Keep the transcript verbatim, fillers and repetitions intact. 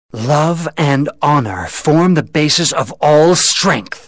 Love and honor form the basis of all strength.